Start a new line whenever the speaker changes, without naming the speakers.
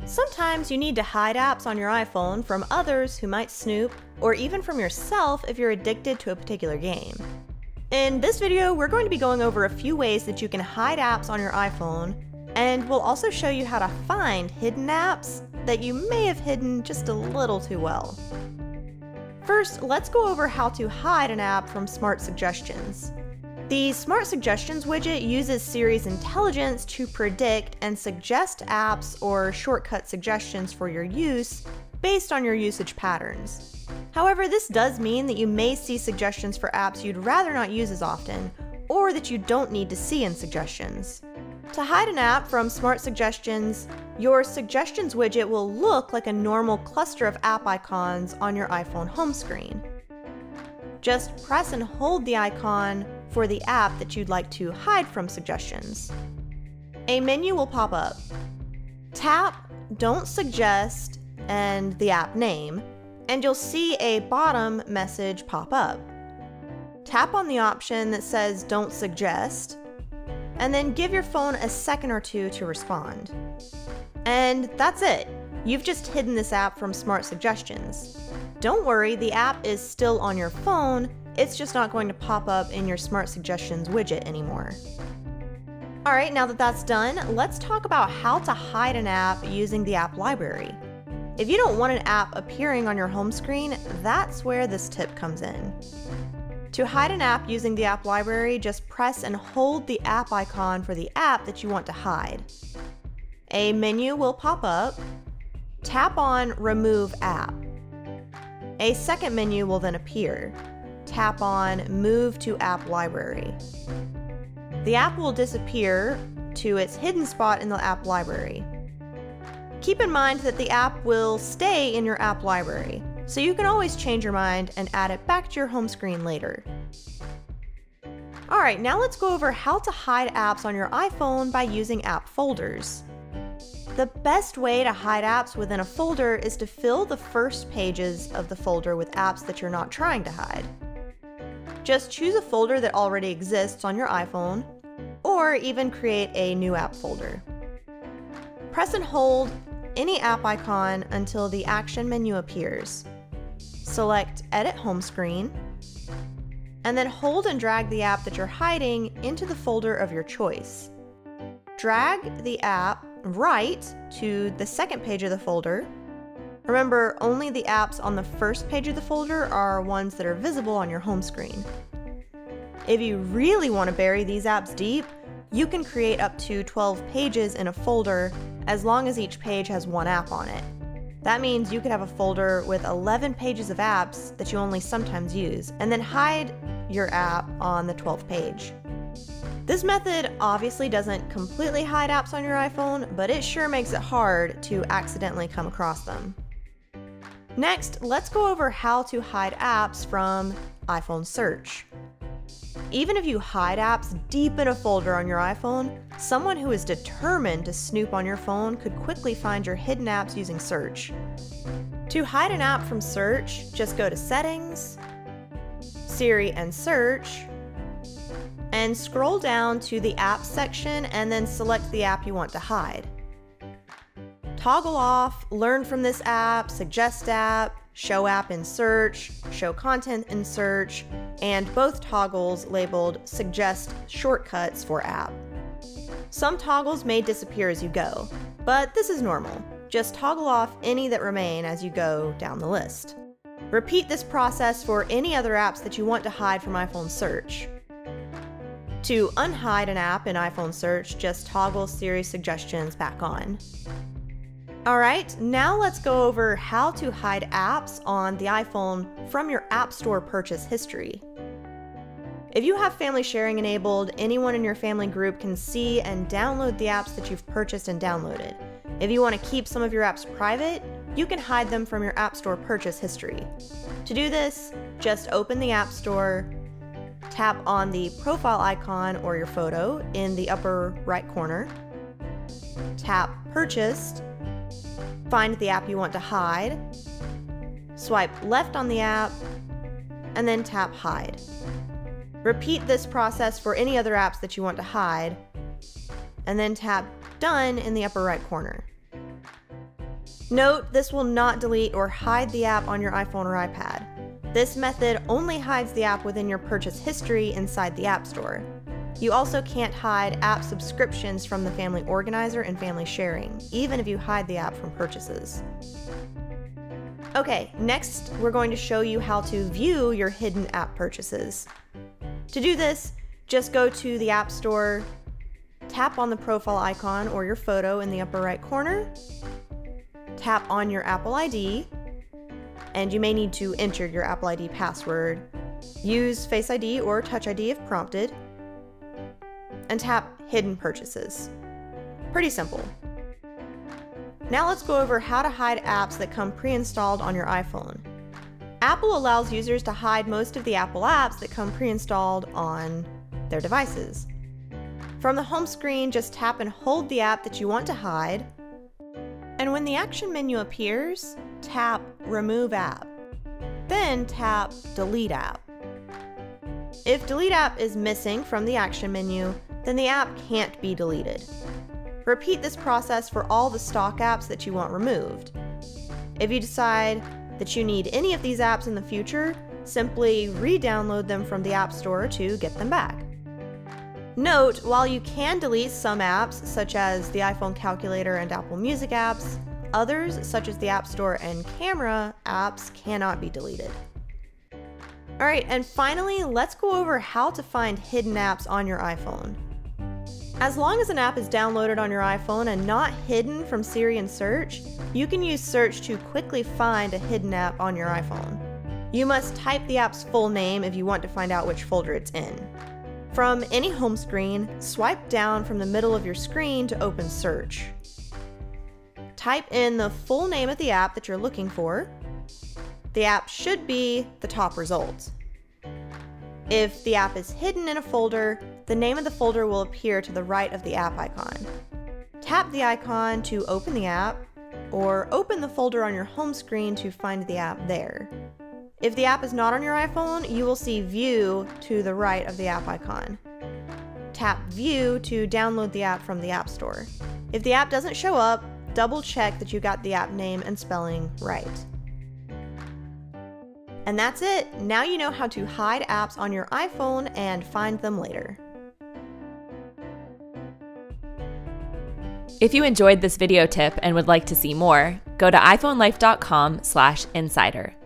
Sometimes you need to hide apps on your iPhone from others who might snoop, or even from yourself if you're addicted to a particular game. In this video, we're going to be going over a few ways that you can hide apps on your iPhone, and we'll also show you how to find hidden apps that you may have hidden just a little too well. First, let's go over how to hide an app from Smart Suggestions. The Smart Suggestions widget uses Siri's intelligence to predict and suggest apps or shortcut suggestions for your use based on your usage patterns. However, this does mean that you may see suggestions for apps you'd rather not use as often, or that you don't need to see in suggestions. To hide an app from Smart Suggestions, your Suggestions widget will look like a normal cluster of app icons on your iPhone home screen. Just press and hold the icon for the app that you'd like to hide from suggestions. A menu will pop up. Tap Don't Suggest and the app name, and you'll see a bottom message pop up. Tap on the option that says Don't Suggest, and then give your phone a second or two to respond. And that's it. You've just hidden this app from Smart Suggestions. Don't worry, the app is still on your phone, it's just not going to pop up in your Smart Suggestions widget anymore. Alright, now that that's done, let's talk about how to hide an app using the app library. If you don't want an app appearing on your home screen, that's where this tip comes in. To hide an app using the app library, just press and hold the app icon for the app that you want to hide. A menu will pop up. Tap on Remove App. A second menu will then appear. Tap on Move to App Library. The app will disappear to its hidden spot in the app library. Keep in mind that the app will stay in your app library, so you can always change your mind and add it back to your home screen later. Alright, now let's go over how to hide apps on your iPhone by using app folders. The best way to hide apps within a folder is to fill the first pages of the folder with apps that you're not trying to hide. Just choose a folder that already exists on your iPhone, or even create a new app folder. Press and hold any app icon until the action menu appears. Select Edit Home Screen, and then hold and drag the app that you're hiding into the folder of your choice. Drag the app right to the second page of the folder. Remember, only the apps on the first page of the folder are ones that are visible on your home screen. If you really want to bury these apps deep, you can create up to 12 pages in a folder as long as each page has one app on it. That means you could have a folder with 11 pages of apps that you only sometimes use, and then hide your app on the 12th page. This method obviously doesn't completely hide apps on your iPhone, but it sure makes it hard to accidentally come across them. Next, let's go over how to hide apps from iPhone search. Even if you hide apps deep in a folder on your iPhone, someone who is determined to snoop on your phone could quickly find your hidden apps using search. To hide an app from search, just go to Settings, Siri and Search, and scroll down to the Apps section and then select the app you want to hide. Toggle off Learn from this app, Suggest app, Show app in search, Show content in search, and both toggles labeled Suggest shortcuts for app. Some toggles may disappear as you go, but this is normal. Just toggle off any that remain as you go down the list. Repeat this process for any other apps that you want to hide from iPhone search. To unhide an app in iPhone search, just toggle Siri suggestions back on. Alright, now let's go over how to hide apps on the iPhone from your App Store purchase history. If you have family sharing enabled, anyone in your family group can see and download the apps that you've purchased and downloaded. If you want to keep some of your apps private, you can hide them from your App Store purchase history. To do this, just open the App Store, tap on the profile icon or your photo in the upper right corner, tap Purchased, find the app you want to hide, swipe left on the app, and then tap Hide. Repeat this process for any other apps that you want to hide, and then tap Done in the upper right corner. Note, this will not delete or hide the app on your iPhone or iPad. This method only hides the app within your purchase history inside the App Store. You also can't hide app subscriptions from the Family Organizer and Family Sharing, even if you hide the app from purchases. Okay, next we're going to show you how to view your hidden app purchases. To do this, just go to the App Store, tap on the profile icon or your photo in the upper right corner, tap on your Apple ID, and you may need to enter your Apple ID password. Use Face ID or Touch ID if prompted, and tap Hidden Purchases. Pretty simple. Now let's go over how to hide apps that come pre-installed on your iPhone. Apple allows users to hide most of the Apple apps that come pre-installed on their devices. From the home screen, just tap and hold the app that you want to hide, and when the action menu appears, tap Remove App. Then tap Delete App. If Delete App is missing from the action menu, then the app can't be deleted. Repeat this process for all the stock apps that you want removed. If you decide that you need any of these apps in the future, simply re-download them from the App Store to get them back. Note, while you can delete some apps, such as the iPhone calculator and Apple Music apps, others, such as the App Store and camera apps, cannot be deleted. Alright, and finally, let's go over how to find hidden apps on your iPhone. As long as an app is downloaded on your iPhone and not hidden from Siri and search, you can use search to quickly find a hidden app on your iPhone. You must type the app's full name if you want to find out which folder it's in. From any home screen, swipe down from the middle of your screen to open search. Type in the full name of the app that you're looking for. The app should be the top result. If the app is hidden in a folder, the name of the folder will appear to the right of the app icon. Tap the icon to open the app, or open the folder on your home screen to find the app there. If the app is not on your iPhone, you will see View to the right of the app icon. Tap View to download the app from the App Store. If the app doesn't show up, double check that you got the app name and spelling right. And that's it! Now you know how to hide apps on your iPhone and find them later.
If you enjoyed this video tip and would like to see more, go to iPhonelife.com/insider.